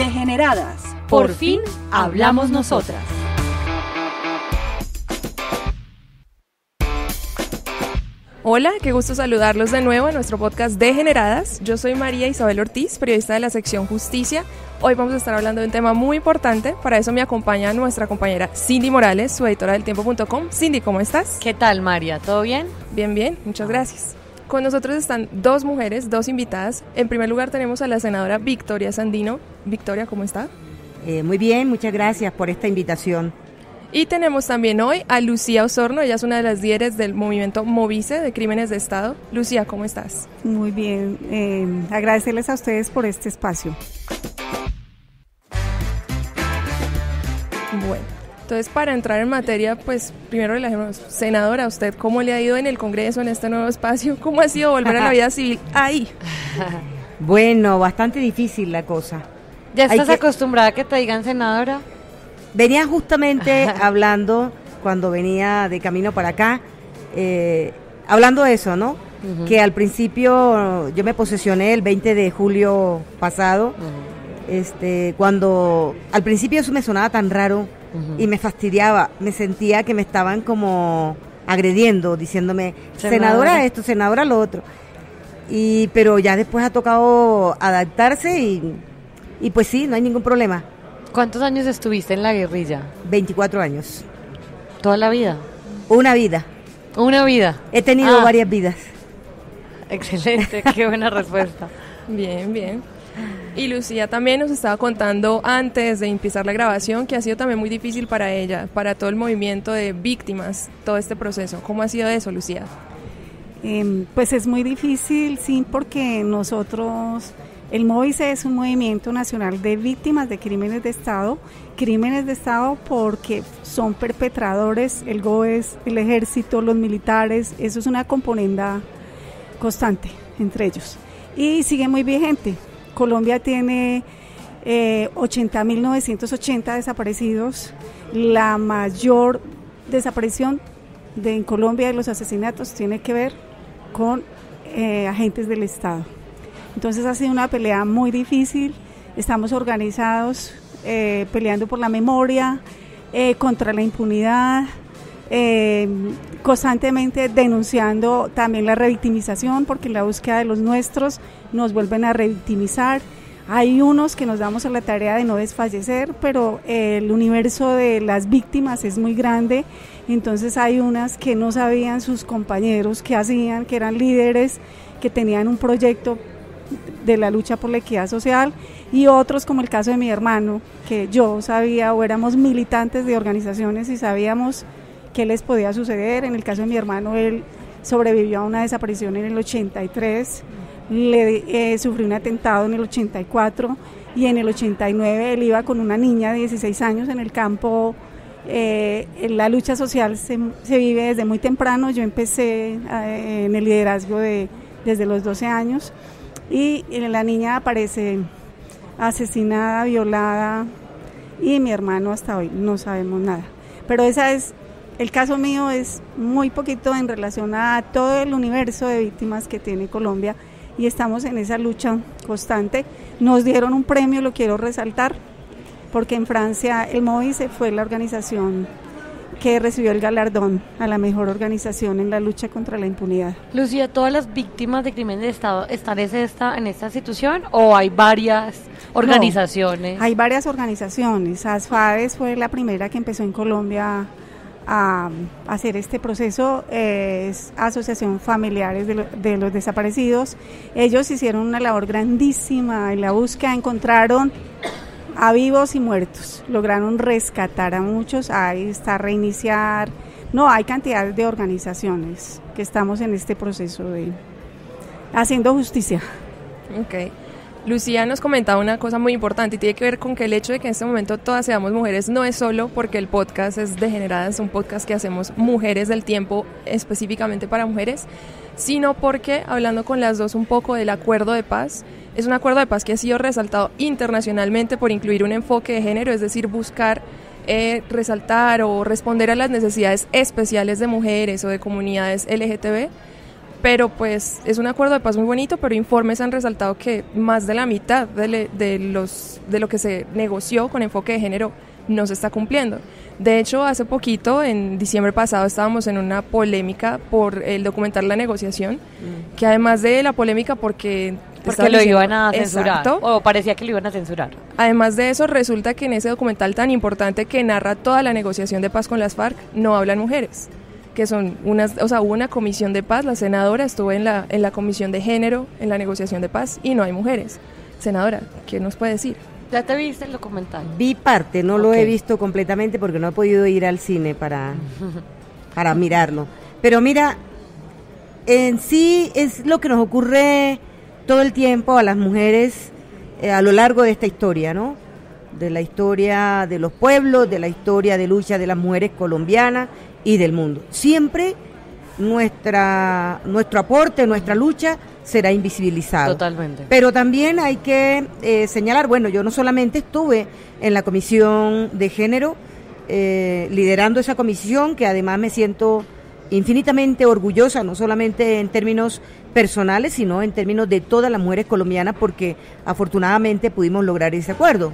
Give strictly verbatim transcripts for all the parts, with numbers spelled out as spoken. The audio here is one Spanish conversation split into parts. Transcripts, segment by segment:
Degeneradas. Por fin hablamos nosotras. Hola, qué gusto saludarlos de nuevo en nuestro podcast Degeneradas. Yo soy María Isabel Ortiz, periodista de la sección Justicia. Hoy vamos a estar hablando de un tema muy importante. Para eso me acompaña nuestra compañera Cindy Morales, su editora del tiempo punto com. Cindy, ¿cómo estás? ¿Qué tal, María? ¿Todo bien? Bien, bien, muchas gracias. Con nosotros están dos mujeres, dos invitadas. En primer lugar tenemos a la senadora Victoria Sandino. Victoria, ¿cómo está? Eh, muy bien, muchas gracias por esta invitación. Y tenemos también hoy a Lucía Osorno, ella es una de las líderes del movimiento Movice de Crímenes de Estado. Lucía, ¿cómo estás? Muy bien, eh, agradecerles a ustedes por este espacio. Bueno, entonces para entrar en materia, pues primero relajémonos. Senadora, ¿usted cómo le ha ido en el Congreso, en este nuevo espacio? ¿Cómo ha sido volver a la vida civil ahí? Bueno, bastante difícil la cosa. ¿Ya estás que... acostumbrada a que te digan senadora? Venía justamente hablando, cuando venía de camino para acá, eh, hablando de eso, ¿no? Uh-huh. Que al principio yo me posesioné el veinte de julio pasado, uh-huh. este, cuando al principio eso me sonaba tan raro uh-huh. y me fastidiaba, me sentía que me estaban como agrediendo, diciéndome, senadora, senadora esto, senadora lo otro, y pero ya después ha tocado adaptarse y, y pues sí, no hay ningún problema. ¿Cuántos años estuviste en la guerrilla? veinticuatro años. ¿Toda la vida? Una vida. ¿Una vida? He tenido ah. varias vidas. Excelente, qué buena respuesta. Bien, bien. Y Lucía también nos estaba contando antes de empezar la grabación que ha sido también muy difícil para ella, para todo el movimiento de víctimas, todo este proceso. ¿Cómo ha sido eso, Lucía? Eh, pues es muy difícil, sí, porque nosotros... El Movice es un movimiento nacional de víctimas de crímenes de Estado, crímenes de Estado porque son perpetradores, el GOES, el ejército, los militares, eso es una componenda constante entre ellos. Y sigue muy vigente. Colombia tiene eh, ochenta mil novecientos ochenta desaparecidos, la mayor desaparición de, en Colombia de los asesinatos tiene que ver con eh, agentes del Estado. Entonces ha sido una pelea muy difícil, estamos organizados eh, peleando por la memoria, eh, contra la impunidad, eh, constantemente denunciando también la revictimización, porque en la búsqueda de los nuestros nos vuelven a revictimizar. Hay unos que nos damos a la tarea de no desfallecer, pero eh, el universo de las víctimas es muy grande, entonces hay unas que no sabían sus compañeros qué hacían, que eran líderes, que tenían un proyecto de la lucha por la equidad social, y otros como el caso de mi hermano, que yo sabía o éramos militantes de organizaciones y sabíamos qué les podía suceder. En el caso de mi hermano, él sobrevivió a una desaparición en el ochenta y tres, le, eh, sufrió un atentado en el ochenta y cuatro y en el ochenta y nueve él iba con una niña de dieciséis años en el campo. Eh, la lucha social se, se vive desde muy temprano. Yo empecé eh, en el liderazgo de, desde los doce años. Y la niña aparece asesinada, violada, y mi hermano hasta hoy no sabemos nada. Pero esa es, el caso mío es muy poquito en relación a todo el universo de víctimas que tiene Colombia, y estamos en esa lucha constante. Nos dieron un premio, lo quiero resaltar, porque en Francia el Movice fue la organización que recibió el galardón a la mejor organización en la lucha contra la impunidad. Lucía, ¿todas las víctimas de crímenes de Estado están en esta, en esta institución o hay varias organizaciones? No, hay varias organizaciones. ASFADES fue la primera que empezó en Colombia a, a hacer este proceso, eh, es Asociación Familiares de, lo, de los Desaparecidos. Ellos hicieron una labor grandísima en la búsqueda, encontraron a vivos y muertos, lograron rescatar a muchos. Ahí está Reiniciar, no, hay cantidad de organizaciones que estamos en este proceso de haciendo justicia. Ok. Lucía nos comentaba una cosa muy importante y tiene que ver con que el hecho de que en este momento todas seamos mujeres no es solo porque el podcast es Degeneradas, un podcast que hacemos mujeres del tiempo específicamente para mujeres, sino porque, hablando con las dos un poco del acuerdo de paz, es un acuerdo de paz que ha sido resaltado internacionalmente por incluir un enfoque de género, es decir, buscar eh, resaltar o responder a las necesidades especiales de mujeres o de comunidades L G T B, pero pues es un acuerdo de paz muy bonito, pero informes han resaltado que más de la mitad de, le, de, los, de lo que se negoció con enfoque de género no se está cumpliendo. De hecho, hace poquito, en diciembre pasado, estábamos en una polémica por el documentar la negociación, mm. que además de la polémica porque... Porque lo diciendo, iban a censurar, exacto, o parecía que lo iban a censurar. Además de eso, resulta que en ese documental tan importante que narra toda la negociación de paz con las FARC, no hablan mujeres, que son unas, o sea, hubo una comisión de paz, la senadora estuvo en la, en la comisión de género, en la negociación de paz, y no hay mujeres. Senadora, ¿qué nos puede decir? ¿Ya te viste el documental? Vi parte, no okay. lo he visto completamente porque no he podido ir al cine para, para mirarlo. Pero mira, en sí es lo que nos ocurre todo el tiempo a las mujeres eh, a lo largo de esta historia, ¿no? De la historia de los pueblos, de la historia de lucha de las mujeres colombianas y del mundo. Siempre nuestra nuestro aporte, nuestra lucha será invisibilizado. Totalmente. Pero también hay que eh, señalar, bueno, yo no solamente estuve en la comisión de género, eh, liderando esa comisión, que además me siento infinitamente orgullosa, no solamente en términos personales, sino en términos de todas las mujeres colombianas, porque afortunadamente pudimos lograr ese acuerdo.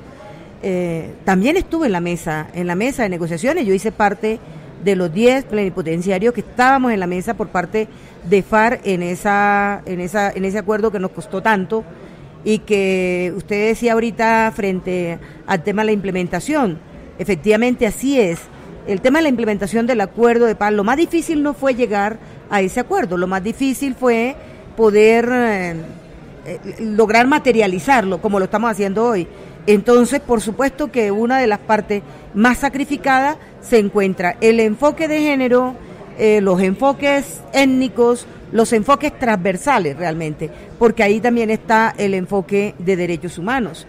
Eh, también estuve en la mesa, en la mesa de negociaciones, yo hice parte de los diez plenipotenciarios que estábamos en la mesa por parte de FARC en esa, en esa, en ese acuerdo que nos costó tanto y que usted decía ahorita frente al tema de la implementación. Efectivamente así es. El tema de la implementación del acuerdo de paz, lo más difícil no fue llegar a ese acuerdo, lo más difícil fue poder eh, eh, lograr materializarlo como lo estamos haciendo hoy. Entonces, por supuesto que una de las partes más sacrificadas se encuentra el enfoque de género, eh, los enfoques étnicos, los enfoques transversales realmente, porque ahí también está el enfoque de derechos humanos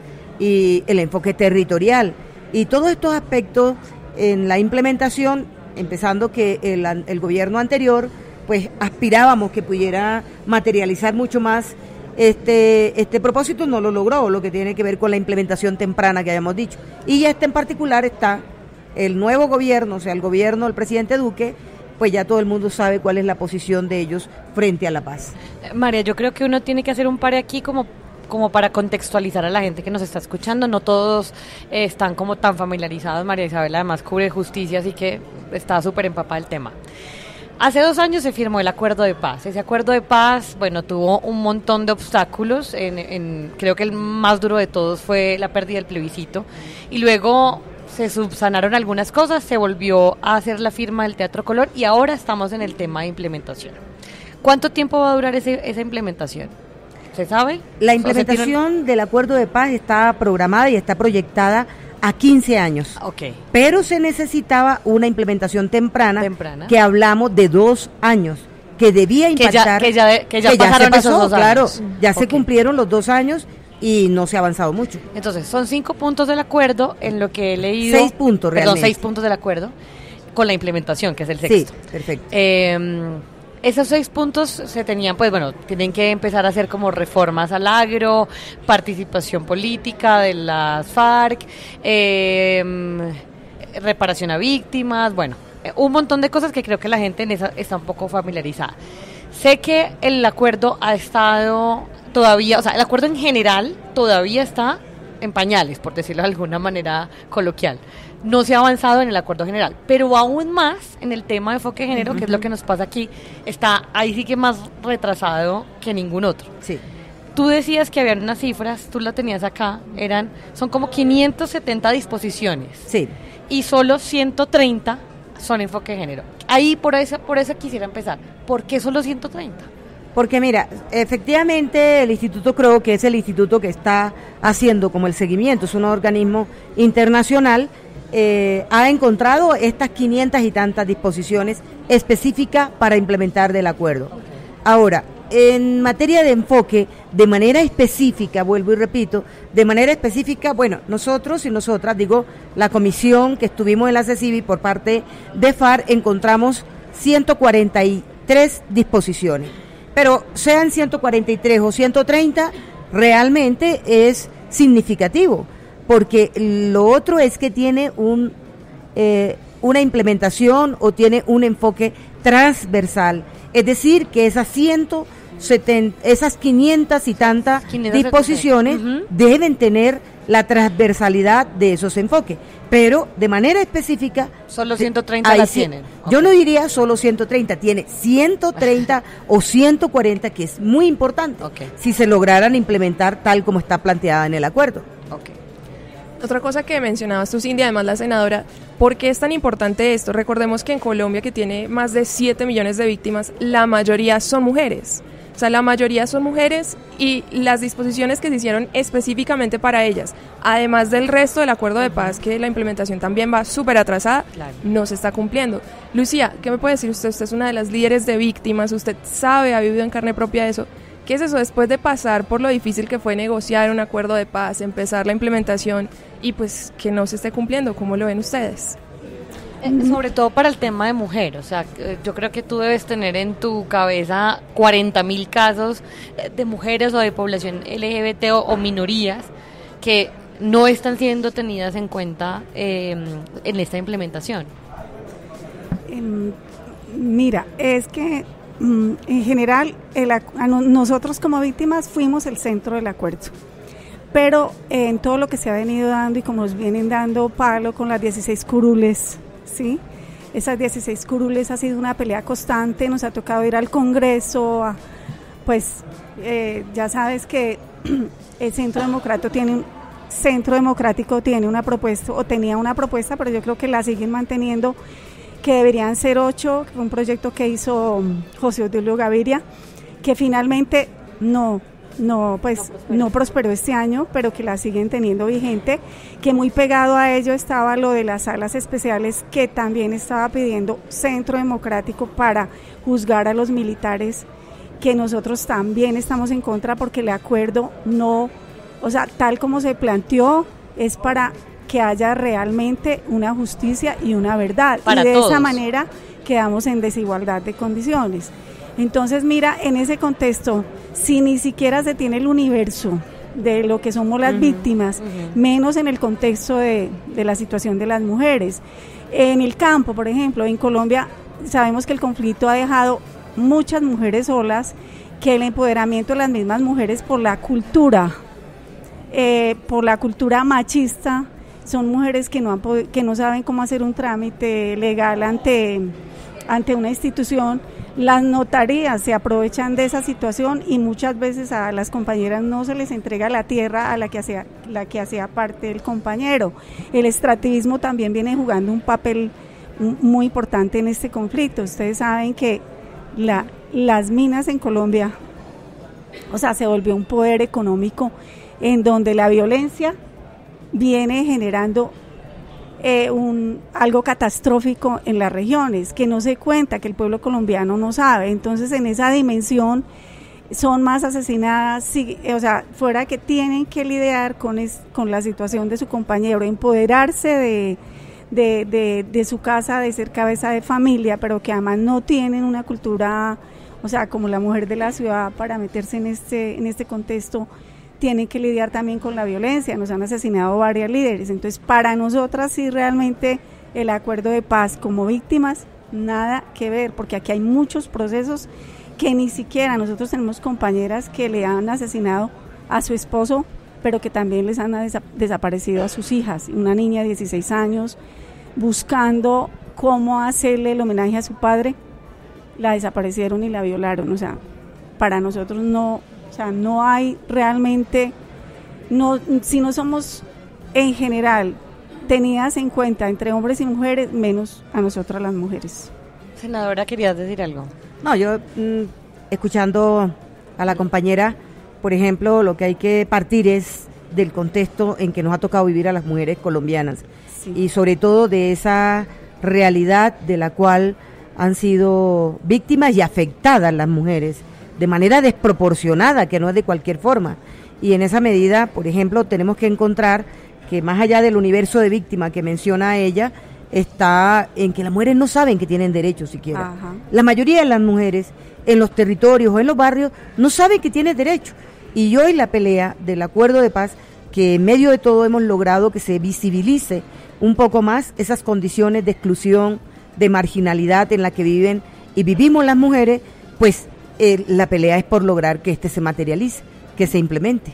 y el enfoque territorial. Y todos estos aspectos en la implementación, empezando que el, el gobierno anterior, pues aspirábamos que pudiera materializar mucho más Este, este propósito, no lo logró, lo que tiene que ver con la implementación temprana que habíamos dicho. Y este en particular está el nuevo gobierno, o sea, el gobierno del presidente Duque, pues ya todo el mundo sabe cuál es la posición de ellos frente a la paz. María, yo creo que uno tiene que hacer un pare aquí como, como para contextualizar a la gente que nos está escuchando. No todos eh, están como tan familiarizados. María Isabel además cubre justicia, así que está súper empapada del tema. Hace dos años se firmó el acuerdo de paz. Ese acuerdo de paz, bueno, tuvo un montón de obstáculos. En, en, creo que el más duro de todos fue la pérdida del plebiscito. Y luego se subsanaron algunas cosas, se volvió a hacer la firma del Teatro Colón y ahora estamos en el tema de implementación. ¿Cuánto tiempo va a durar ese, esa implementación? ¿Se sabe? La implementación tiene... del acuerdo de paz está programada y está proyectada a quince años. Okay. Pero se necesitaba una implementación temprana, temprana. que hablamos de dos años, que debía impactar. Que ya, que ya, que ya que pasaron ya se pasó, esos dos claro, años. ya okay. se cumplieron los dos años y no se ha avanzado mucho. Entonces, son cinco puntos del acuerdo, en lo que he leído. Seis puntos realmente. Perdón, seis puntos del acuerdo, con la implementación, que es el sexto. Sí, perfecto. Eh, Esos seis puntos se tenían, pues bueno, tienen que empezar a hacer como reformas al agro, participación política de las FARC, eh, reparación a víctimas, bueno, un montón de cosas que creo que la gente en esa está un poco familiarizada. Sé que el acuerdo ha estado todavía, o sea, el acuerdo en general todavía está en pañales, por decirlo de alguna manera coloquial. No se ha avanzado en el acuerdo general, pero aún más en el tema de enfoque de género, uh-huh. que es lo que nos pasa aquí, está ahí sí que más retrasado que ningún otro. Sí. Tú decías que habían unas cifras, tú la tenías acá, eran son como quinientas setenta disposiciones. Sí. Y solo ciento treinta son enfoque de género. Ahí por eso, por eso quisiera empezar. ¿Por qué solo ciento treinta? Porque mira, efectivamente el Instituto Crowe, que es el instituto que está haciendo como el seguimiento, es un organismo internacional, eh, ha encontrado estas quinientas y tantas disposiciones específicas para implementar del acuerdo. Ahora, en materia de enfoque, de manera específica, vuelvo y repito, de manera específica, bueno, nosotros y nosotras, digo, la comisión que estuvimos en la CECIBI por parte de FARC, encontramos ciento cuarenta y tres disposiciones. Pero sean ciento cuarenta y tres o ciento treinta, realmente es significativo, porque lo otro es que tiene un eh, una implementación o tiene un enfoque transversal. Es decir, que esas ciento setenta, esas quinientas y tantas disposiciones uh-huh. deben tener la transversalidad de esos enfoques, pero de manera específica solo ciento treinta las sí, tienen. Yo okay. no diría solo ciento treinta, tiene ciento treinta o ciento cuarenta, que es muy importante okay. si se lograran implementar tal como está planteada en el acuerdo. Okay. Otra cosa que mencionabas tú, Cindy, además la senadora, ¿por qué es tan importante esto? Recordemos que en Colombia, que tiene más de siete millones de víctimas, la mayoría son mujeres. O sea, la mayoría son mujeres y las disposiciones que se hicieron específicamente para ellas, además del resto del acuerdo de paz, que la implementación también va súper atrasada, claro. no se está cumpliendo. Lucía, ¿qué me puede decir usted? Usted es una de las líderes de víctimas, usted sabe, ha vivido en carne propia eso. ¿Qué es eso después de pasar por lo difícil que fue negociar un acuerdo de paz, empezar la implementación y pues que no se esté cumpliendo? ¿Cómo lo ven ustedes? Eh, sobre todo para el tema de mujer, o sea, eh, yo creo que tú debes tener en tu cabeza cuarenta mil casos de mujeres o de población L G B T o, o minorías que no están siendo tenidas en cuenta eh, en esta implementación. Eh, mira, es que mm, en general el, a, nosotros como víctimas fuimos el centro del acuerdo. Pero eh, en todo lo que se ha venido dando y como nos vienen dando palo con las dieciséis curules, ¿sí? Esas dieciséis curules ha sido una pelea constante, nos ha tocado ir al Congreso, a, pues eh, ya sabes que el Centro Democrático tiene un Centro Democrático tiene una propuesta, o tenía una propuesta, pero yo creo que la siguen manteniendo, que deberían ser ocho, que fue un proyecto que hizo José Odilio Gaviria, que finalmente no No, pues no prosperó. no prosperó este año, pero que la siguen teniendo vigente, que muy pegado a ello estaba lo de las salas especiales, que también estaba pidiendo Centro Democrático para juzgar a los militares, que nosotros también estamos en contra porque el acuerdo no, o sea, tal como se planteó, es para que haya realmente una justicia y una verdad, para y de todos. Esa manera quedamos en desigualdad de condiciones. Entonces, mira, en ese contexto, si ni siquiera se tiene el universo de lo que somos las uh-huh, víctimas, uh-huh. menos en el contexto de, de la situación de las mujeres. En el campo, por ejemplo, en Colombia, sabemos que el conflicto ha dejado muchas mujeres solas, que el empoderamiento de las mismas mujeres por la cultura, eh, por la cultura machista, son mujeres que no, han, que no saben cómo hacer un trámite legal ante, ante una institución. Las notarías se aprovechan de esa situación y muchas veces a las compañeras no se les entrega la tierra a la que hacía, la que hacía parte del compañero. El extractivismo también viene jugando un papel muy importante en este conflicto. Ustedes saben que la, las minas en Colombia, o sea, se volvió un poder económico en donde la violencia viene generando Eh, un, algo catastrófico en las regiones, que no se cuenta, que el pueblo colombiano no sabe. Entonces, en esa dimensión son más asesinadas, sí, o sea, fuera que tienen que lidiar con, es, con la situación de su compañero, empoderarse de, de, de, de su casa, de ser cabeza de familia, pero que además no tienen una cultura, o sea, como la mujer de la ciudad, para meterse en este, en este contexto. Tienen que lidiar también con la violencia, nos han asesinado varias líderes. Entonces, para nosotras sí realmente el acuerdo de paz como víctimas, nada que ver, porque aquí hay muchos procesos que ni siquiera, nosotros tenemos compañeras que le han asesinado a su esposo, pero que también les han desa- desaparecido a sus hijas, una niña de dieciséis años, buscando cómo hacerle el homenaje a su padre, la desaparecieron y la violaron. O sea, para nosotros no... O sea, no hay realmente, no, si no somos en general tenidas en cuenta entre hombres y mujeres, menos a nosotras las mujeres. Senadora, ¿querías decir algo? No, yo mmm, escuchando a la compañera, por ejemplo, lo que hay que partir es del contexto en que nos ha tocado vivir a las mujeres colombianas, sí. Y sobre todo de esa realidad de la cual han sido víctimas y afectadas las mujeres de manera desproporcionada, que no es de cualquier forma. Y en esa medida, por ejemplo, tenemos que encontrar que más allá del universo de víctimas que menciona ella, está en que las mujeres no saben que tienen derechos siquiera. Ajá. La mayoría de las mujeres en los territorios o en los barrios no saben que tienen derechos. Y hoy la pelea del acuerdo de paz, que en medio de todo hemos logrado que se visibilice un poco más esas condiciones de exclusión, de marginalidad en la que viven y vivimos las mujeres, pues eh, la pelea es por lograr que este se materialice, que se implemente.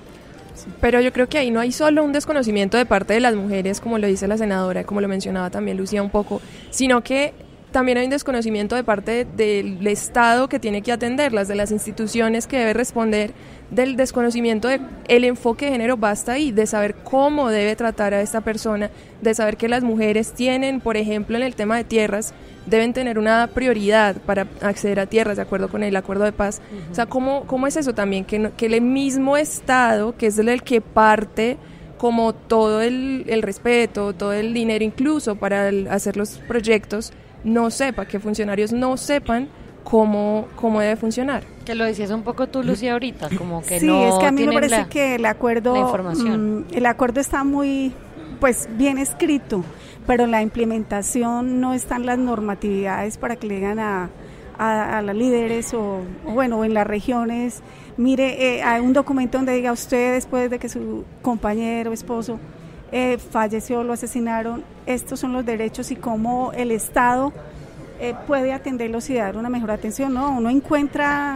Pero yo creo que ahí no hay solo un desconocimiento de parte de las mujeres, como lo dice la senadora, como lo mencionaba también Lucía un poco, sino que también hay un desconocimiento de parte del Estado que tiene que atenderlas, de las instituciones que debe responder, del desconocimiento del enfoque de género, basta ahí, de saber cómo debe tratar a esta persona, de saber que las mujeres tienen, por ejemplo, en el tema de tierras, deben tener una prioridad para acceder a tierras, de acuerdo con el acuerdo de paz. Uh-huh. O sea, ¿cómo, cómo es eso también? Que, no, que el mismo Estado, que es el que parte como todo el, el respeto, todo el dinero incluso para el, hacer los proyectos, no sepa, que funcionarios no sepan cómo, cómo debe funcionar. Que lo decías un poco tú, Lucía, ahorita, como que sí, no Sí, es que a mí me parece la, que el acuerdo, la información. Mmm, el acuerdo está muy, pues, bien escrito, pero la implementación no están las normatividades para que le digan a, a, a las líderes o, o, bueno, en las regiones, mire, eh, hay un documento donde diga usted, después de que su compañero, esposo, eh, falleció, lo asesinaron, estos son los derechos y cómo el Estado eh, puede atenderlos y dar una mejor atención. No, uno encuentra,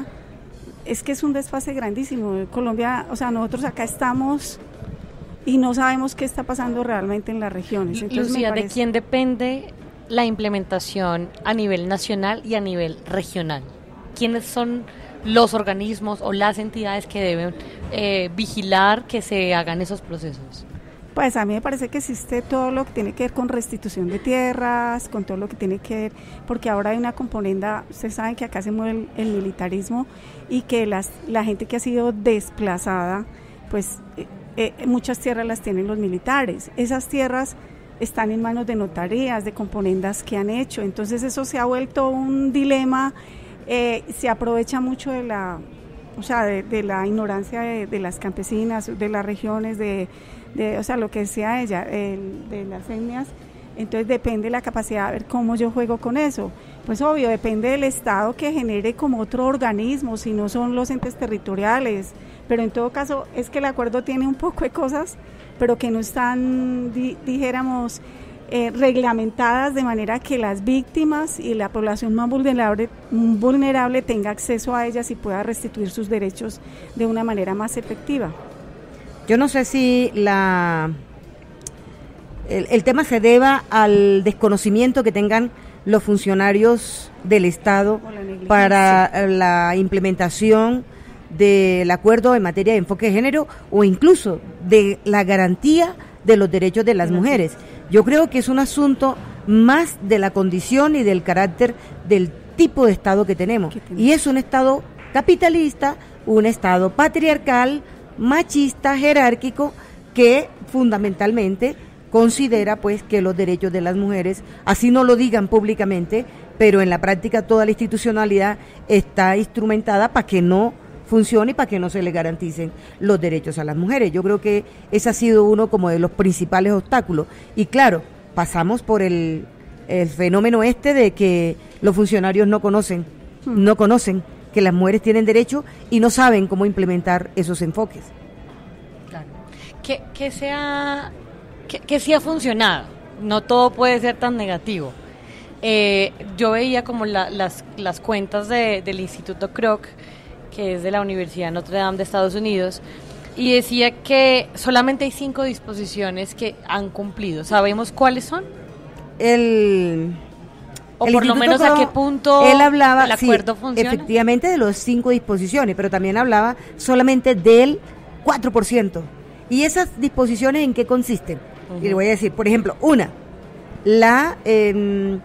es que es un desfase grandísimo. Colombia, o sea, nosotros acá estamos y no sabemos qué está pasando realmente en las regiones. Entonces, Lucía, parece... ¿de quién depende la implementación a nivel nacional y a nivel regional? ¿Quiénes son los organismos o las entidades que deben eh, vigilar que se hagan esos procesos? Pues a mí me parece que existe todo lo que tiene que ver con restitución de tierras, con todo lo que tiene que ver, porque ahora hay una componente, ustedes saben que acá se mueve el, el militarismo y que las, la gente que ha sido desplazada, pues eh, eh, muchas tierras las tienen los militares. Esas tierras están en manos de notarías, de componendas que han hecho, entonces eso se ha vuelto un dilema, eh, se aprovecha mucho de la, o sea, de, de la ignorancia de, de las campesinas, de las regiones, de De, o sea, lo que decía ella, el, de las etnias, entonces depende de la capacidad de ver cómo yo juego con eso. Pues obvio, depende del Estado que genere como otro organismo, si no son los entes territoriales, pero en todo caso es que el acuerdo tiene un poco de cosas, pero que no están, di, dijéramos, eh, reglamentadas de manera que las víctimas y la población más vulnerable, vulnerable tenga acceso a ellas y pueda restituir sus derechos de una manera más efectiva. Yo no sé si la el, el tema se deba al desconocimiento que tengan los funcionarios del Estado la para la implementación del acuerdo en materia de enfoque de género o incluso de la garantía de los derechos de las mujeres. Yo creo que es un asunto más de la condición y del carácter del tipo de Estado que tenemos. Y es un Estado capitalista, un Estado patriarcal, machista, jerárquico, que fundamentalmente considera pues que los derechos de las mujeres, así no lo digan públicamente, pero en la práctica toda la institucionalidad está instrumentada para que no funcione y para que no se le garanticen los derechos a las mujeres. Yo creo que ese ha sido uno como de los principales obstáculos. Y claro, pasamos por el, el fenómeno este de que los funcionarios no conocen, hmm. no conocen que las mujeres tienen derecho y no saben cómo implementar esos enfoques. Claro. Que, que, sea, que, que sí ha funcionado, no todo puede ser tan negativo. Eh, yo veía como la, las, las cuentas de, del Instituto Kroc, que es de la Universidad Notre Dame de Estados Unidos, y decía que solamente hay cinco disposiciones que han cumplido. ¿Sabemos cuáles son? El... O el por lo menos a qué punto él hablaba, el acuerdo sí, funciona. Efectivamente de los cinco disposiciones, pero también hablaba solamente del cuatro por ciento. ¿Y esas disposiciones en qué consisten? Uh-huh. Y le voy a decir, por ejemplo, una, la, eh,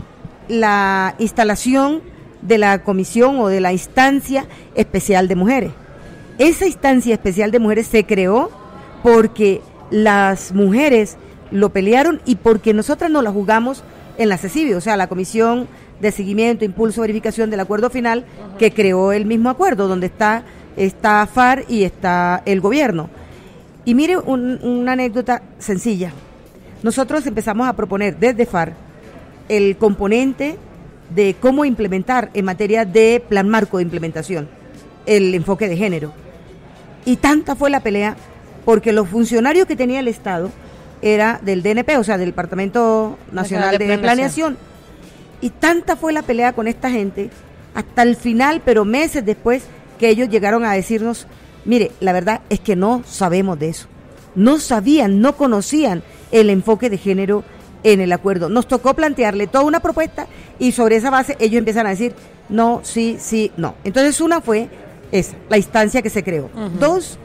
la instalación de la comisión o de la instancia especial de mujeres. Esa instancia especial de mujeres se creó porque las mujeres lo pelearon y porque nosotras nos la jugamos en la CECIBI, o sea, la Comisión de Seguimiento, Impulso, Verificación del Acuerdo Final, uh-huh. que creó el mismo acuerdo, donde está, está F A R y está el gobierno. Y mire un, una anécdota sencilla. Nosotros empezamos a proponer desde F A R el componente de cómo implementar en materia de plan marco de implementación el enfoque de género. Y tanta fue la pelea, porque los funcionarios que tenía el Estado era del D N P, o sea, del Departamento Nacional de, de Planeación. Y tanta fue la pelea con esta gente, hasta el final, pero meses después, que ellos llegaron a decirnos, mire, la verdad es que no sabemos de eso. No sabían, no conocían el enfoque de género en el acuerdo. Nos tocó plantearle toda una propuesta y sobre esa base ellos empiezan a decir no, sí, sí, no. Entonces una fue esa, la instancia que se creó. Uh-huh. Dos,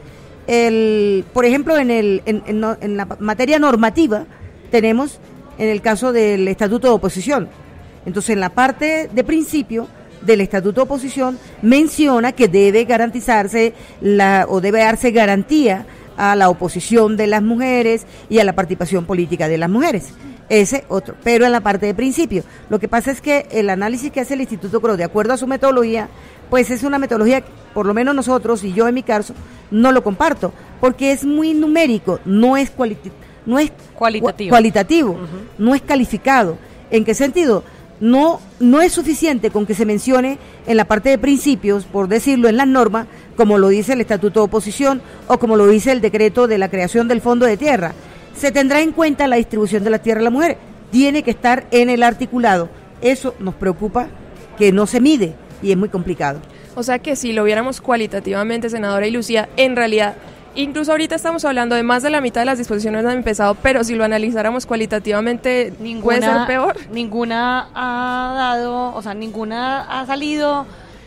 el, por ejemplo, en, el, en, en, en la materia normativa tenemos en el caso del Estatuto de Oposición. Entonces en la parte de principio del Estatuto de Oposición menciona que debe garantizarse la, o debe darse garantía a la oposición de las mujeres y a la participación política de las mujeres. Ese otro, pero en la parte de principio. Lo que pasa es que el análisis que hace el Instituto Kroll, de acuerdo a su metodología, pues es una metodología que por lo menos nosotros, y yo en mi caso, no lo comparto, porque es muy numérico, no es, cualiti- no es cualitativo, cualitativo uh-huh. no es calificado. ¿En qué sentido? No, no es suficiente con que se mencione en la parte de principios, por decirlo en las normas, como lo dice el Estatuto de Oposición o como lo dice el decreto de la creación del Fondo de Tierra. Se tendrá en cuenta la distribución de la tierra a las mujeres. Tiene que estar en el articulado. Eso nos preocupa, que no se mide y es muy complicado. O sea que si lo viéramos cualitativamente, senadora y Lucía, en realidad, incluso ahorita estamos hablando de más de la mitad de las disposiciones han empezado, pero si lo analizáramos cualitativamente, ninguna, ¿puede ser peor? Ninguna ha dado, o sea, ninguna ha salido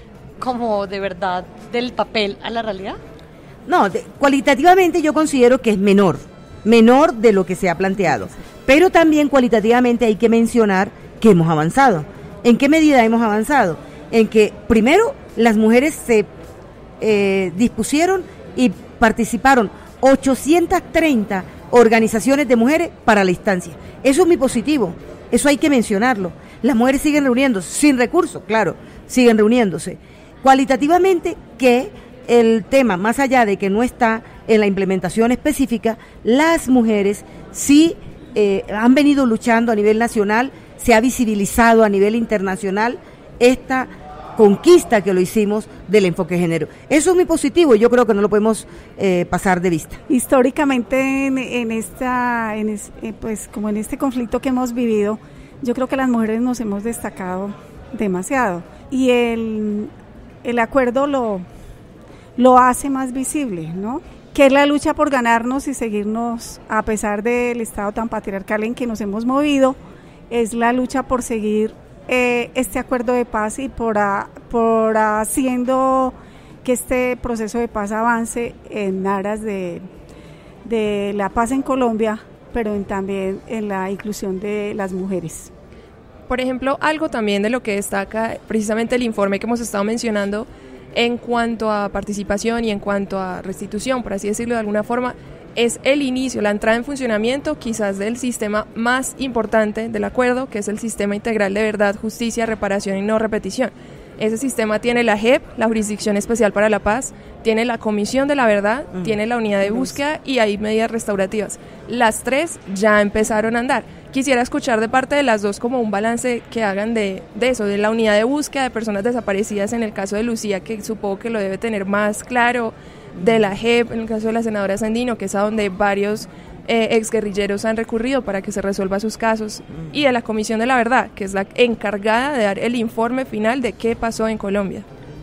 como de verdad del papel a la realidad. No, de, cualitativamente yo considero que es menor. menor de lo que se ha planteado, pero también cualitativamente hay que mencionar que hemos avanzado. ¿En qué medida hemos avanzado? En que primero las mujeres se eh, dispusieron y participaron ochocientas treinta organizaciones de mujeres para la instancia. Eso es muy positivo, eso hay que mencionarlo. Las mujeres siguen reuniéndose, sin recursos, claro, siguen reuniéndose. Cualitativamente que el tema, más allá de que no está en la implementación específica, las mujeres sí eh, han venido luchando a nivel nacional, se ha visibilizado a nivel internacional esta conquista que lo hicimos del enfoque de género. Eso es muy positivo y yo creo que no lo podemos eh, pasar de vista. Históricamente en, en esta, en es, eh, pues como en este conflicto que hemos vivido, yo creo que las mujeres nos hemos destacado demasiado y el, el acuerdo lo lo hace más visible, ¿no? Que es la lucha por ganarnos y seguirnos, a pesar del estado tan patriarcal en que nos hemos movido, es la lucha por seguir eh, este acuerdo de paz y por, a, por haciendo que este proceso de paz avance en aras de, de la paz en Colombia, pero en, también en la inclusión de las mujeres. Por ejemplo, algo también de lo que destaca precisamente el informe que hemos estado mencionando en cuanto a participación y en cuanto a restitución, por así decirlo de alguna forma, es el inicio, la entrada en funcionamiento quizás del sistema más importante del acuerdo, que es el Sistema Integral de Verdad, Justicia, Reparación y No Repetición. Ese sistema tiene la J E P, la Jurisdicción Especial para la Paz, tiene la Comisión de la Verdad, uh-huh. tiene la Unidad de Búsqueda y hay medidas restaurativas. Las tres ya empezaron a andar. Quisiera escuchar de parte de las dos como un balance que hagan de, de eso, de la unidad de búsqueda de personas desaparecidas en el caso de Lucía, que supongo que lo debe tener más claro, de la J E P en el caso de la senadora Sandino, que es a donde varios eh, exguerrilleros han recurrido para que se resuelvan sus casos, y de la Comisión de la Verdad, que es la encargada de dar el informe final de qué pasó en Colombia.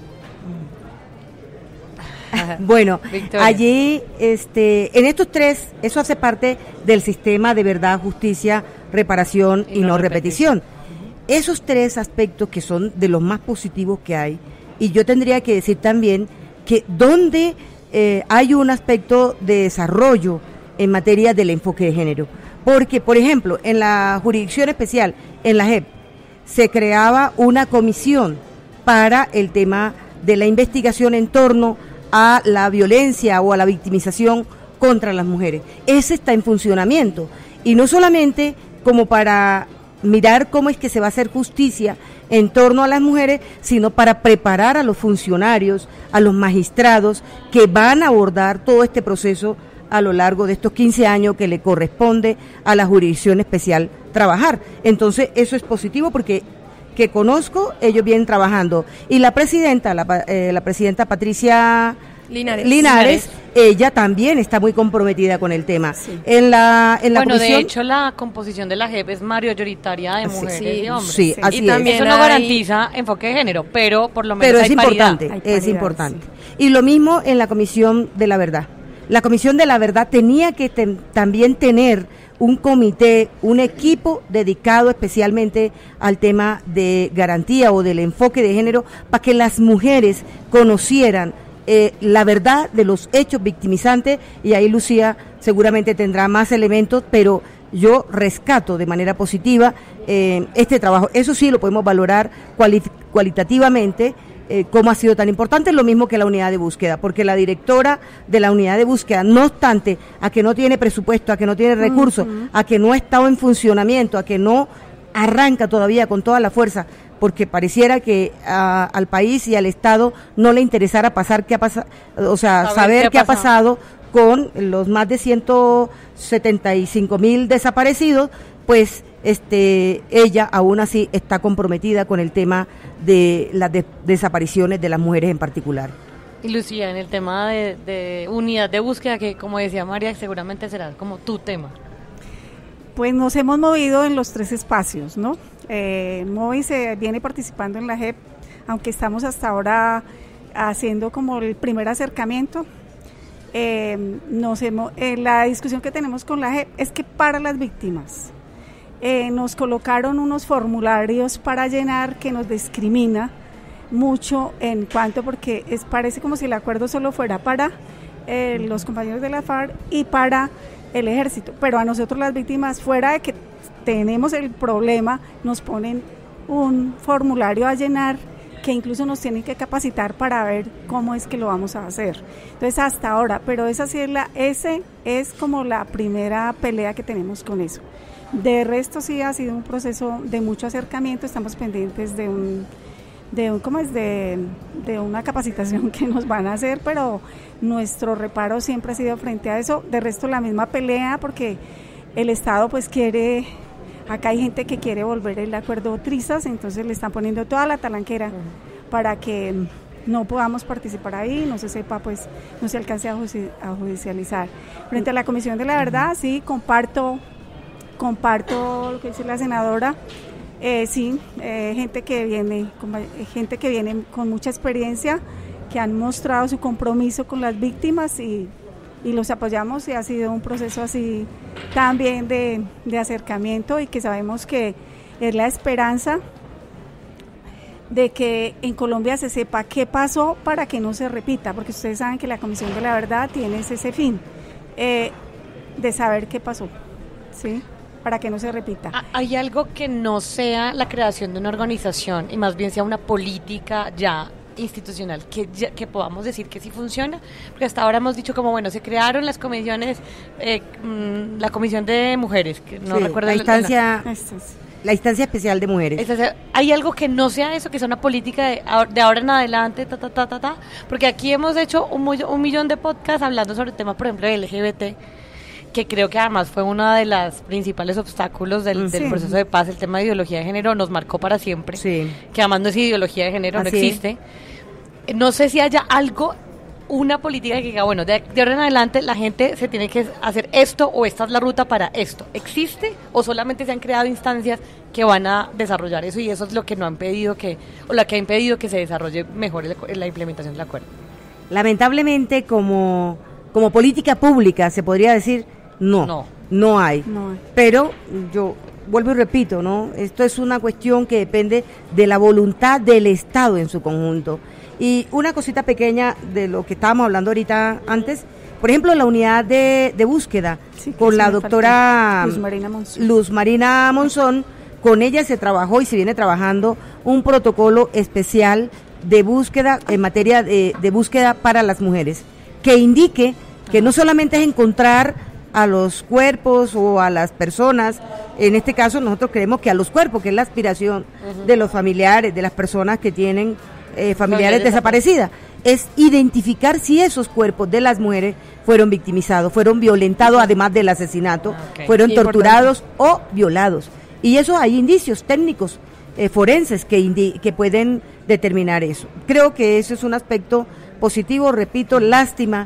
Bueno, Victoria. allí, este, en estos tres, eso hace parte del sistema de verdad, justicia, reparación y, y no, no repetición. repetición. Uh-huh. Esos tres aspectos que son de los más positivos que hay, y yo tendría que decir también que donde eh, hay un aspecto de desarrollo en materia del enfoque de género, porque, por ejemplo, en la jurisdicción especial, en la J E P, se creaba una comisión para el tema de la investigación en torno a la violencia o a la victimización contra las mujeres. Ese está en funcionamiento, y no solamente como para mirar cómo es que se va a hacer justicia en torno a las mujeres, sino para preparar a los funcionarios, a los magistrados que van a abordar todo este proceso a lo largo de estos quince años que le corresponde a la jurisdicción especial trabajar. Entonces eso es positivo porque que conozco, ellos vienen trabajando. Y la presidenta, la, eh, la presidenta Patricia Linares, Linares ella también está muy comprometida con el tema. Sí. En la en la bueno, comisión, de hecho, la composición de la J E P es mayoritaria de mujeres sí, y hombres. Sí, así y también es. eso no hay... garantiza enfoque de género, pero por lo menos pero hay es paridad. importante, Hay paridad, es importante. Sí. Y lo mismo en la Comisión de la Verdad. La Comisión de la Verdad tenía que ten, también tener un comité, un equipo dedicado especialmente al tema de garantía o del enfoque de género, para que las mujeres conocieran eh, la verdad de los hechos victimizantes, y ahí Lucía seguramente tendrá más elementos, pero yo rescato de manera positiva eh, este trabajo. Eso sí lo podemos valorar cuali- cualitativamente, eh, cómo ha sido tan importante, lo mismo que la unidad de búsqueda, porque la directora de la unidad de búsqueda, no obstante a que no tiene presupuesto, a que no tiene recursos, uh-huh. a que no ha estado en funcionamiento, a que no arranca todavía con toda la fuerza, porque pareciera que a, al país y al Estado no le interesara pasar qué ha pasado, o sea, saber, saber qué, qué ha pasado con los más de ciento setenta y cinco mil desaparecidos, pues este ella aún así está comprometida con el tema de las de, desapariciones de las mujeres en particular. Y Lucía, en el tema de, de unidad de búsqueda, que como decía María, seguramente será como tu tema. Pues nos hemos movido en los tres espacios, ¿no? Eh, Movi se viene participando en la J E P, aunque estamos hasta ahora haciendo como el primer acercamiento. Eh, nos hemos, eh, la discusión que tenemos con la J E P es que para las víctimas eh, nos colocaron unos formularios para llenar que nos discrimina mucho en cuanto, porque es, parece como si el acuerdo solo fuera para eh, los compañeros de la FARC y para el ejército, pero a nosotros las víctimas, fuera de que tenemos el problema, nos ponen un formulario a llenar que incluso nos tienen que capacitar para ver cómo es que lo vamos a hacer. Entonces hasta ahora, pero esa sí es la, ese es como la primera pelea que tenemos con eso. De resto sí ha sido un proceso de mucho acercamiento, estamos pendientes de un de un, ¿cómo es? De, de una capacitación que nos van a hacer, pero nuestro reparo siempre ha sido frente a eso. De resto la misma pelea, porque el Estado pues quiere, acá hay gente que quiere volver el acuerdo Trizas, entonces le están poniendo toda la talanquera uh-huh. para que no podamos participar ahí, no se sepa, pues no se alcance a, judici- a judicializar. Frente a la Comisión de la Verdad, sí, comparto, comparto lo que dice la senadora. Eh, sí, eh, gente que viene, con, gente que viene con mucha experiencia, que han mostrado su compromiso con las víctimas y, y los apoyamos, y ha sido un proceso así también de, de acercamiento, y que sabemos que es la esperanza de que en Colombia se sepa qué pasó para que no se repita, porque ustedes saben que la Comisión de la Verdad tiene ese fin, eh, de saber qué pasó, ¿sí?, para que no se repita. ¿Hay algo que no sea la creación de una organización y más bien sea una política ya institucional que, ya, que podamos decir que sí funciona? Porque hasta ahora hemos dicho como, bueno, se crearon las comisiones, eh, mmm, la comisión de mujeres, que no sí, recuerdo la instancia, la, la instancia especial de mujeres. Es, ¿hay algo que no sea eso, que sea una política de, de ahora en adelante, ta, ta, ta, ta, ta? Porque aquí hemos hecho un, un millón de podcasts hablando sobre el tema, por ejemplo, de L G B T, que creo que además fue uno de los principales obstáculos del, sí. del proceso de paz. El tema de ideología de género nos marcó para siempre, sí. que además no es ideología de género, Así no existe. Es. No sé si haya algo, una política que diga, bueno, de, de ahora en adelante la gente se tiene que hacer esto, o esta es la ruta para esto. ¿Existe o solamente se han creado instancias que van a desarrollar eso, y eso es lo que no han pedido que, o la que ha impedido que se desarrolle mejor la, la implementación del acuerdo? Lamentablemente, como, como política pública, se podría decir, No, no, no hay. no hay. Pero yo vuelvo y repito, ¿no? Esto es una cuestión que depende de la voluntad del Estado en su conjunto. Y una cosita pequeña de lo que estábamos hablando ahorita antes, por ejemplo, la unidad de, de búsqueda sí, con la doctora Luz Marina Monzón. Luz Marina Monzón, con ella se trabajó y se viene trabajando un protocolo especial de búsqueda en materia de, de búsqueda para las mujeres, que indique que no solamente es encontrar a los cuerpos o a las personas, en este caso nosotros creemos que a los cuerpos, que es la aspiración uh-huh. de los familiares, de las personas que tienen eh, familiares desaparecidas, es identificar si esos cuerpos de las mujeres fueron victimizados, fueron violentados, uh-huh. además del asesinato, okay. fueron sí, torturados o violados. Y eso hay indicios técnicos eh, forenses que, indi- que pueden determinar eso. Creo que eso es un aspecto positivo, repito, lástima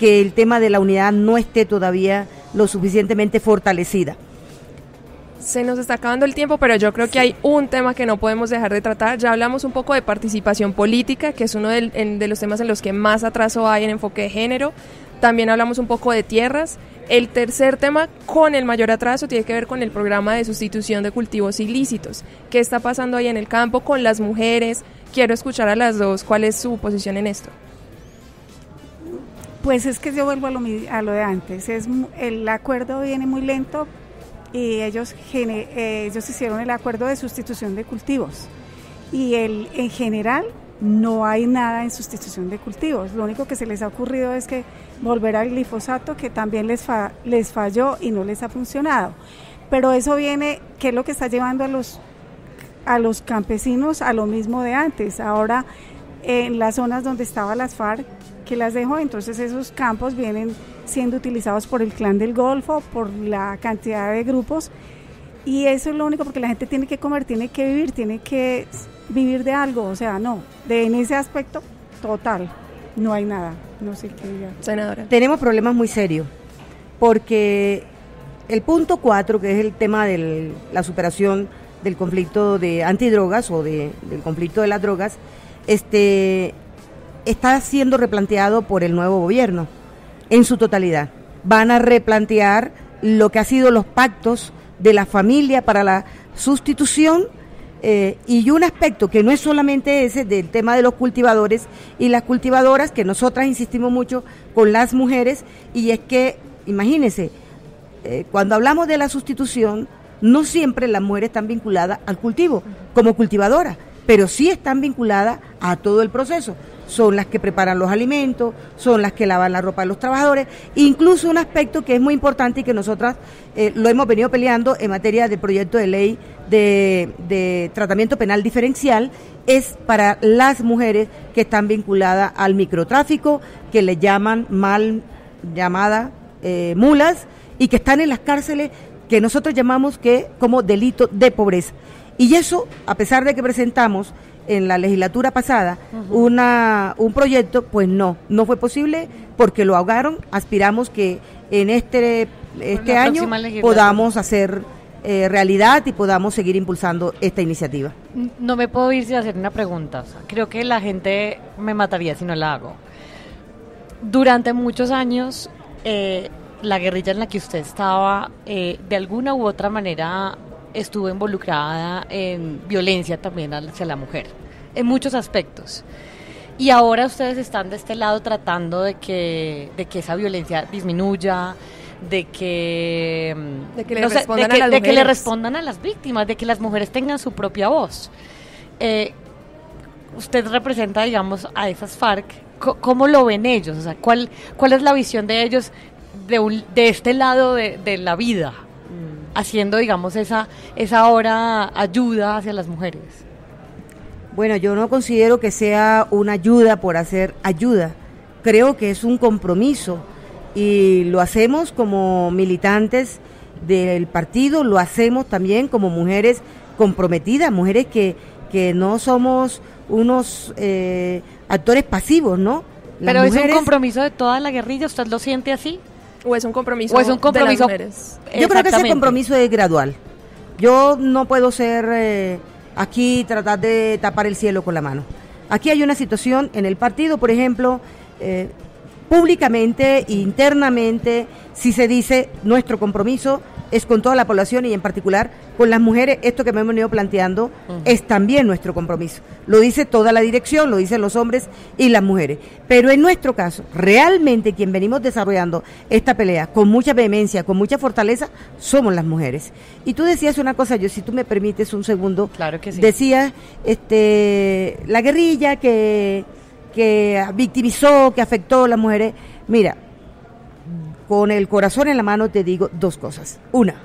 que el tema de la unidad no esté todavía lo suficientemente fortalecida. Se nos está acabando el tiempo, pero yo creo que hay un tema que no podemos dejar de tratar. Ya hablamos un poco de participación política, que es uno de, de los temas en los que más atraso hay en enfoque de género. También hablamos un poco de tierras. El tercer tema con el mayor atraso tiene que ver con el programa de sustitución de cultivos ilícitos. ¿Qué está pasando ahí en el campo con las mujeres? Quiero escuchar a las dos. ¿Cuál es su posición en esto? Pues es que yo vuelvo a lo, a lo de antes. Es, el acuerdo viene muy lento y ellos, eh, ellos hicieron el acuerdo de sustitución de cultivos. Y el, en general no hay nada en sustitución de cultivos. Lo único que se les ha ocurrido es que volver al glifosato, que también les, fa, les falló y no les ha funcionado. Pero eso viene, ¿qué es lo que está llevando a los, a los campesinos a lo mismo de antes? Ahora, en las zonas donde estaban las FARC, que las dejó, entonces esos campos vienen siendo utilizados por el Clan del Golfo, por la cantidad de grupos, y eso es lo único, porque la gente tiene que comer, tiene que vivir, tiene que vivir de algo, o sea, no, de en ese aspecto, total, no hay nada, no sé qué diga. Senadora. Tenemos problemas muy serios, porque el punto cuatro, que es el tema de la superación del conflicto de antidrogas o de, del conflicto de las drogas, este... está siendo replanteado por el nuevo gobierno en su totalidad. Van a replantear lo que ha sido los pactos de la familia para la sustitución eh, y un aspecto que no es solamente ese del tema de los cultivadores y las cultivadoras, que nosotras insistimos mucho con las mujeres, y es que, imagínense, eh, cuando hablamos de la sustitución, no siempre las mujeres están vinculadas al cultivo como cultivadoras, pero sí están vinculadas a todo el proceso. Son las que preparan los alimentos, son las que lavan la ropa de los trabajadores, incluso un aspecto que es muy importante y que nosotras eh, lo hemos venido peleando en materia del proyecto de ley de, de tratamiento penal diferencial, es para las mujeres que están vinculadas al microtráfico, que le llaman mal llamadas eh, mulas, y que están en las cárceles que nosotros llamamos que como delito de pobreza. Y eso, a pesar de que presentamos en la legislatura pasada uh-huh. una un proyecto, pues no, no fue posible porque lo ahogaron. Aspiramos que en este este año podamos hacer eh, realidad y podamos seguir impulsando esta iniciativa. No me puedo ir sin hacer una pregunta. O sea, creo que la gente me mataría si no la hago. Durante muchos años, eh, la guerrilla en la que usted estaba, eh, de alguna u otra manera estuvo involucrada en violencia también hacia la mujer, en muchos aspectos. Y ahora ustedes están de este lado tratando de que, de que esa violencia disminuya, de que, de que, le, no sé, respondan de que, a las de que le mujeres. respondan a las víctimas, de que las mujeres tengan su propia voz. Eh, usted representa, digamos, a esas FARC. C- ¿Cómo lo ven ellos? O sea, ¿cuál, cuál es la visión de ellos de, un, de este lado de, de la vida? Haciendo, digamos, esa esa ahora ayuda hacia las mujeres. Bueno, yo no considero que sea una ayuda por hacer ayuda. Creo que es un compromiso y lo hacemos como militantes del partido, lo hacemos también como mujeres comprometidas, mujeres que, que no somos unos eh, actores pasivos, ¿no? Las Pero mujeres, es un compromiso de toda la guerrilla, ¿usted lo siente así? ¿O es un compromiso, ¿O es un compromiso de las mujeres? Yo creo que ese compromiso es gradual. Yo no puedo ser eh, aquí tratar de tapar el cielo con la mano. Aquí hay una situación en el partido, por ejemplo, eh, públicamente, internamente, si se dice nuestro compromiso es con toda la población y en particular con las mujeres, esto que me hemos venido planteando uh-huh. es también nuestro compromiso. Lo dice toda la dirección, lo dicen los hombres y las mujeres. Pero en nuestro caso, realmente quien venimos desarrollando esta pelea con mucha vehemencia, con mucha fortaleza, somos las mujeres. Y tú decías una cosa, yo si tú me permites un segundo, claro que sí. Decías este, la guerrilla que, que victimizó, que afectó a las mujeres. Mira, con el corazón en la mano te digo dos cosas. Una,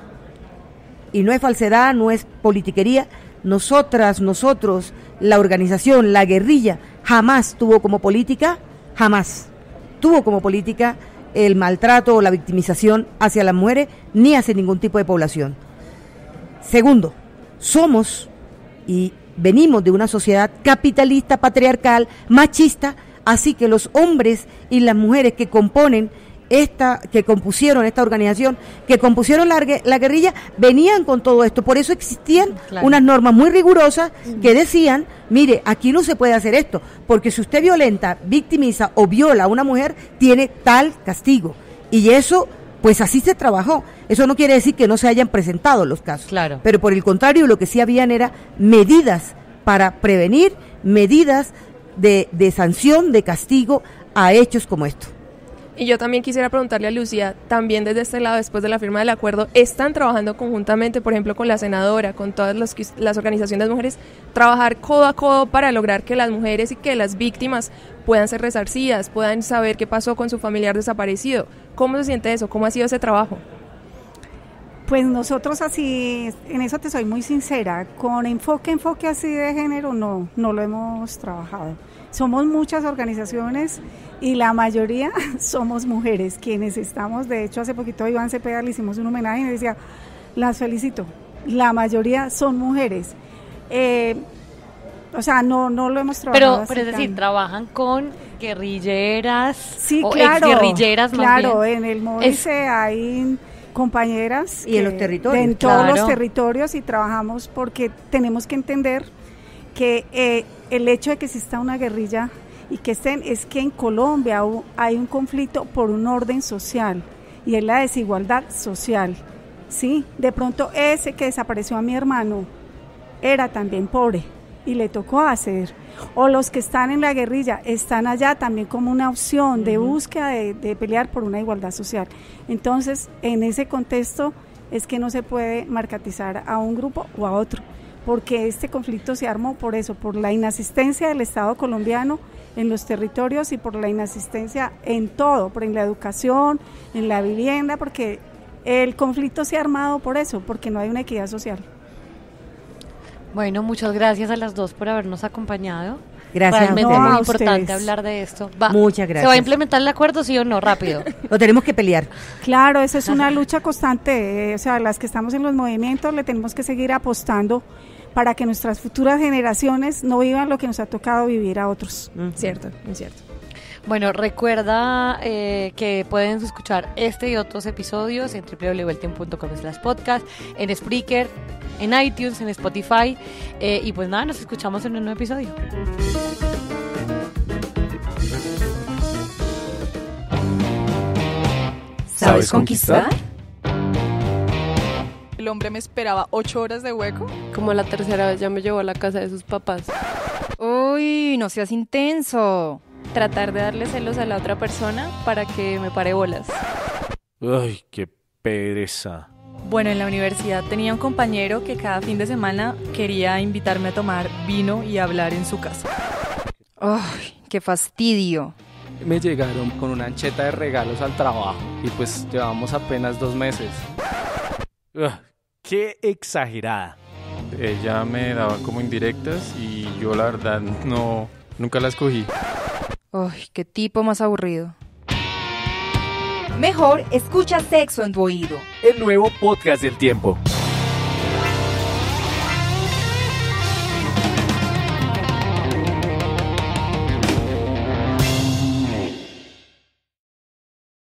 y no es falsedad, no es politiquería, nosotras, nosotros, la organización, la guerrilla, jamás tuvo como política, jamás tuvo como política el maltrato o la victimización hacia las mujeres, ni hacia ningún tipo de población. Segundo, somos y venimos de una sociedad capitalista, patriarcal, machista, Así que los hombres y las mujeres que componen esta, que compusieron esta organización, que compusieron la, la guerrilla, venían con todo esto. Por eso existían claro. unas normas muy rigurosas que decían, mire, aquí no se puede hacer esto, porque si usted violenta, victimiza o viola a una mujer, tiene tal castigo. Y eso, pues así se trabajó. Eso no quiere decir que no se hayan presentado los casos. Claro. Pero por el contrario, lo que sí habían era medidas para prevenir, medidas de, de sanción, de castigo a hechos como estos. Y yo también quisiera preguntarle a Lucía, también desde este lado, después de la firma del acuerdo, ¿están trabajando conjuntamente, por ejemplo, con la senadora, con todas los, las organizaciones de mujeres, trabajar codo a codo para lograr que las mujeres y que las víctimas puedan ser resarcidas, puedan saber qué pasó con su familiar desaparecido? ¿Cómo se siente eso? ¿Cómo ha sido ese trabajo? Pues nosotros así, en eso te soy muy sincera, con enfoque, enfoque así de género, no, no lo hemos trabajado. Somos muchas organizaciones y la mayoría somos mujeres quienes estamos. De hecho, hace poquito a Iván Cepeda le hicimos un homenaje y me decía, las felicito, la mayoría son mujeres. Eh, o sea, no no lo hemos trabajado. Pero, pero es decir, tan... ¿trabajan con guerrilleras sí, o claro, exguerrilleras más claro, bien? En el Móvice es... hay compañeras y en los territorios, en claro. todos los territorios, y trabajamos porque tenemos que entender que eh, el hecho de que exista una guerrilla y que estén, es que en Colombia hay un conflicto por un orden social y es la desigualdad social, ¿sí? De pronto ese que desapareció a mi hermano era también pobre y le tocó hacer, o los que están en la guerrilla están allá también como una opción de búsqueda de, de pelear por una igualdad social. Entonces, en ese contexto es que no se puede marcatizar a un grupo o a otro, porque este conflicto se armó por eso, por la inasistencia del Estado colombiano en los territorios y por la inasistencia en todo, por en la educación, en la vivienda, porque el conflicto se ha armado por eso, porque no hay una equidad social. Bueno, muchas gracias a las dos por habernos acompañado. Gracias. Realmente no, es muy a importante ustedes. hablar de esto. Va, Muchas gracias. ¿Se va a implementar el acuerdo, sí o no? Rápido. Lo tenemos que pelear. Claro, eso es una lucha constante, eh, o sea, las que estamos en los movimientos le tenemos que seguir apostando para que nuestras futuras generaciones no vivan lo que nos ha tocado vivir a otros. Uh-huh. Cierto, es cierto. Bueno, recuerda eh, que pueden escuchar este y otros episodios en doble u doble u doble u punto el tiempo punto com slash podcast, en Spreaker, en iTunes, en Spotify, eh, y pues nada, nos escuchamos en un nuevo episodio. ¿Sabes conquistar? El hombre me esperaba ocho horas de hueco. Como la tercera vez ya me llevó a la casa de sus papás. Uy, no seas intenso. Tratar de darle celos a la otra persona para que me pare bolas. Ay, qué pereza. Bueno, en la universidad tenía un compañero que cada fin de semana quería invitarme a tomar vino y hablar en su casa. Ay, qué fastidio. Me llegaron con una ancheta de regalos al trabajo y pues llevamos apenas dos meses. Ugh, qué exagerada. Ella me daba como indirectas y yo la verdad no, nunca la escogí. Ay, qué tipo más aburrido. Mejor escucha Sexo en tu oído. El nuevo podcast del tiempo.